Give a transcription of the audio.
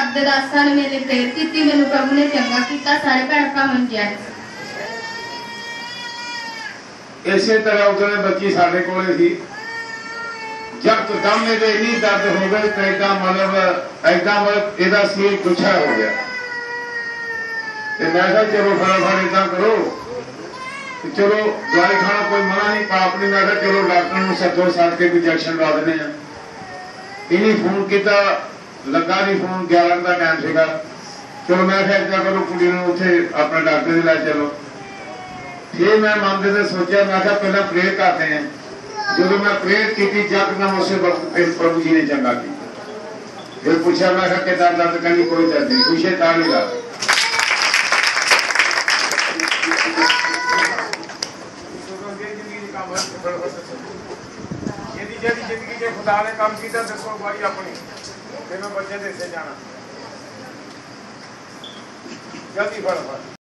रब दे दासां ने मेरे प्रेर कीती, मैनूं प्रभु ने चंगा कीता। सारे भैण भरावां नूं जय। इसे तरह उधर बच्ची साढ़े कोले थी, यकदम मेरे इन्नी दर्द हो गई तो ऐदा मतलब एदा सील गुच्छा हो गया। मैं कहा चलो फटाफट इदा करो, चलो दवाई खाना कोई मना नहीं, पाप नहीं। मैं कहा चलो डॉक्टर को सदो, सद के इंजैक्शन ला देने। इन्हीं फोन किया, लगा नहीं फोन, 11 का टाइम सीगा। चलो मैं क्या इदा करो, कुड़ी ने उत्थे अपने डॉक्टर के लै चलो। फिर मैं मन से सोचा, मैं क्या पहला प्रेयर करते हैं। जो मैं प्रेयर की यकदम उस वक्त फिर प्रभु जी ने चंगा किया। फिर पूछा, मैं क्या कितना दर्द? कहनी कोई दर्द नहीं, पूछे ताली ला। जिंदगी जो खुदा ने काम किया, दसो बारी अपनी फिर मैं बच्चे देसे जाना जल्दी फटाफट।